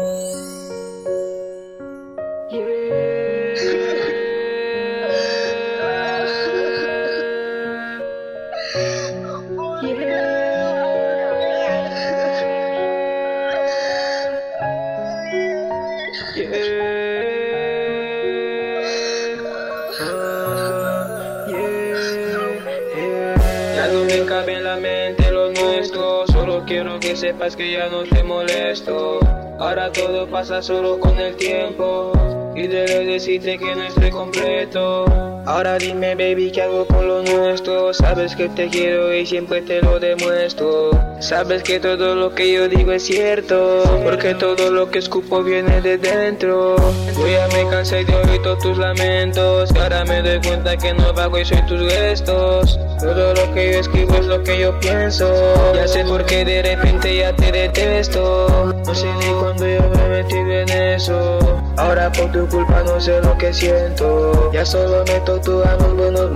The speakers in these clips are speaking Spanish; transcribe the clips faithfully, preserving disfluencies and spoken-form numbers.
Ya no me cabe en la mente lo nuestro, solo quiero que sepas que ya no te molesto. Ahora todo pasa solo con el tiempo y debo decirte que no estoy completo. Ahora dime baby, ¿qué hago con lo nuestro? Sabes que te quiero y siempre te lo demuestro. Sabes que todo lo que yo digo es cierto, porque todo lo que escupo viene de dentro. Yo ya me cansé de oír todos tus lamentos, que ahora me doy cuenta que no vago y soy tus restos. Todo lo que yo escribo es lo que yo pienso. Ya sé por qué de repente ya te detesto. No sé ni cuándo yo me he metido en eso. Ahora por tu culpa no sé lo que siento. Ya solo me torturan los buenos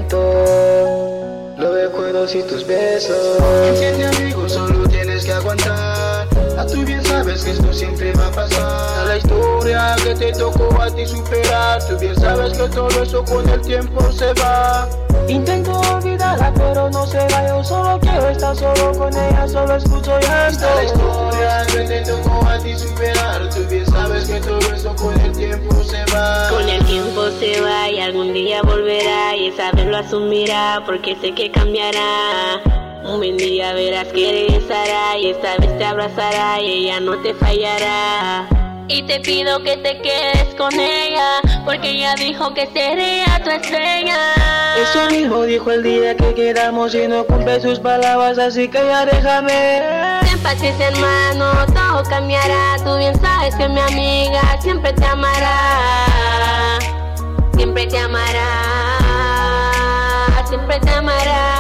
momentos, los recuerdos y tus besos. Entiende amigo, solo tienes que aguantar. A tú bien sabes que esto siempre va a pasar. La historia que te tocó a ti superar, tú bien sabes que todo eso con el tiempo se va. Intento olvidarla pero no se va, yo solo quiero estar solo con ella, solo escucho llanto. La historia que te tocó a ti superar, tú bien sabes que todo eso con el tiempo se va. Con el tiempo se va y algún día volverá, y esa vez lo asumirá porque sé que cambiará. Un buen día verás que regresará y esta vez te abrazará y ella no te fallará. Y te pido que te quedes con ella, porque ella dijo que sería tu estrella. Eso mismo dijo el día que quedamos y no cumple sus palabras, así que ya déjame. Ten paciencia hermano, todo cambiará. Tú bien sabes que mi amiga siempre te amará. Siempre te amará, siempre te amará.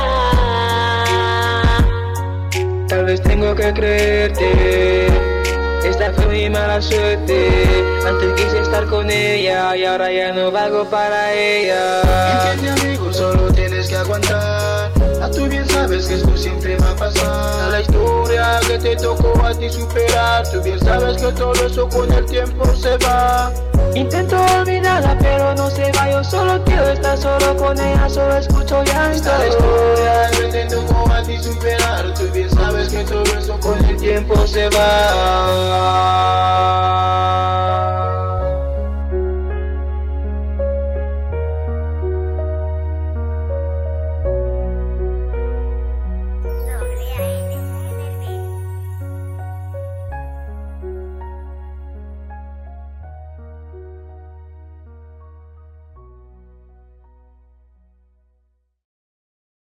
Tal vez tengo que creerte, esta fue mi mala suerte. Antes quise estar con ella y ahora ya no valgo para ella. Entiende amigo, solo tienes que aguantar. A tú bien sabes que esto siempre va a pasar. La historia que te tocó a ti superar, tú bien sabes que todo eso con el tiempo se va. Intento olvidarla pero no se va, yo solo quiero estar solo con ella, solo escucho llanto. La historia que te tocó a ti superar, tú bien sabes que todo eso con el tiempo se va.